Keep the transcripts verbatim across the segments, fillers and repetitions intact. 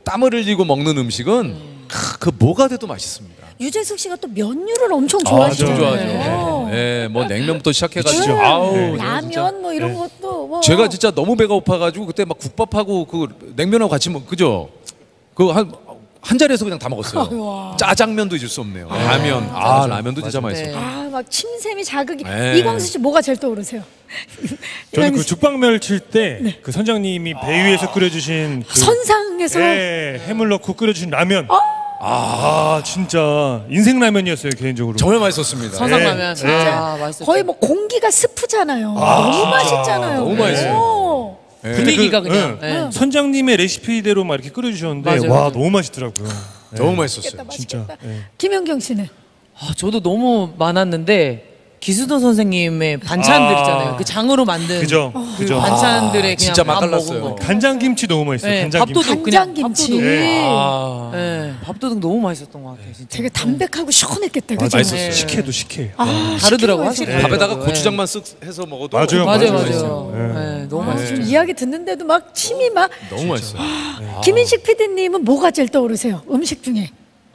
땀을 흘리고 먹는 음식은 음. 크, 그 뭐가 돼도 맛있습니다. 유재석 씨가 또 면류를 엄청 아, 좋아하시잖아요. 좋아하죠. 네, 뭐 냉면부터 시작해가지고 네. 아우 네. 라면 진짜. 뭐 이런 네. 것도 뭐. 제가 진짜 너무 배가 고파가지고 그때 막 국밥하고 그 냉면하고 같이 먹 그죠? 그 한 한 자리에서 그냥 다 먹었어요. 짜장면도 잊을 수 없네요. 네. 라면, 아 맞아. 라면도 진짜 맛있어요. 네. 아, 막 침샘이 자극이. 네. 이광수 씨 뭐가 제일 떠오르세요? 저는 그 죽방멸 칠 때 그 네. 선장님이 배 위에서 끓여주신 그 선상에서 예, 해물 넣고 끓여주신 라면. 아, 아 진짜 인생 라면이었어요 개인적으로. 정말 맛있었습니다. 선상라면. 네. 진짜 아, 맛있었죠. 거의 뭐 공기가 스프잖아요. 아, 너무 진짜. 맛있잖아요. 너무 맛있어요. 네. 분위기가 그, 그냥. 네. 네. 선장님의 레시피대로 막 이렇게 끓여주셨는데 맞아요, 와 맞아요. 너무 맛있더라고요. 네. 너무 맛있었어요. 맛있겠다, 진짜. 맛있겠다. 네. 김연경 씨는? 아, 저도 너무 많았는데 기수도 선생님의 반찬들 아. 있잖아요. 그 장으로 만든 그죠, 그 그죠. 반찬들에 아, 그냥 진짜 밥 맛깔났어요. 먹은 거. 간장김치 너무 맛있어요. 네, 간장김치. 밥도둑 그냥 간장김치. 밥도둑. 네. 아, 네, 밥도둑 너무 맛있었던 것 같아요. 진짜. 되게 담백하고 시원했겠다. 아, 그죠? 맛있었어요. 식혜도 식혜. 아, 다르더라고, 시키고 확실히. 해서. 밥에다가 네. 고추장만 쓱 해서 먹어도 맞아요, 맞아요, 맞아요. 맞아요. 네. 네, 너무 아, 맛있어요. 좀 이야기 듣는데도 막 침이 막. 너무 맛있어요. 아. 김인식 피디님은 뭐가 제일 떠오르세요? 음식 중에?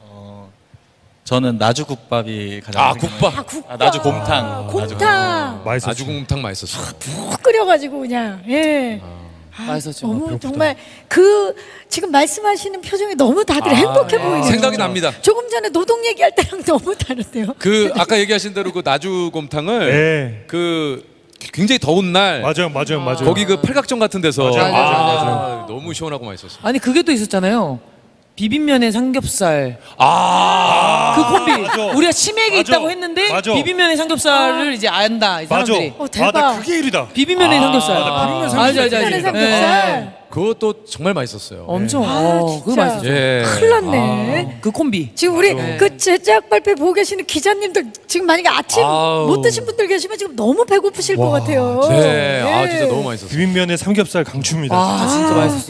저는 나주국밥이 가장 아, 생각나요. 국밥. 아, 국밥. 아, 나주곰탕. 곰탕. 맛있었어요. 아주곰탕 맛있었어요. 푹 끓여가지고 그냥. 예. 아, 맛있었죠. 너무 배고프다. 정말 그 지금 말씀하시는 표정이 너무 다들 아, 행복해 네. 보이네요. 생각이 납니다. 조금 전에 노동 얘기할 때랑 너무 다른데요. 그 아까 얘기하신 대로 그 나주곰탕을 네. 그 굉장히 더운 날 맞아요, 맞아요, 맞아요. 거기 그 팔각정 같은 데서 맞아요, 맞아요, 아, 맞아요. 너무 시원하고 맛있었어요. 아니 그게 또 있었잖아요. 비빔면에 삼겹살. 아, 그 콤비. 맞아. 우리가 치맥이 맞아. 있다고 했는데 맞아. 비빔면에 삼겹살을 이제 안다. 이 맞아. 사람들이. 어, 대박. 아, 나 그게 일이다. 비빔면에 삼겹살. 맞아, 비빔면 알죠, 삼겹살. 알죠, 알죠. 비빔면에 네. 삼겹살. 그것도 정말 맛있었어요. 엄청. 아, 어, 그거 진짜. 맛있었죠. 예. 큰일 났네. 그 콤비. 지금 우리 맞아. 그 제작 발표 보고 계시는 기자님들 지금 만약에 아침 아우. 못 드신 분들 계시면 지금 너무 배고프실 것 같아요. 네, 아 진짜 너무 맛있었어요. 비빔면에 삼겹살 강추입니다. 아, 진짜 맛있었어요.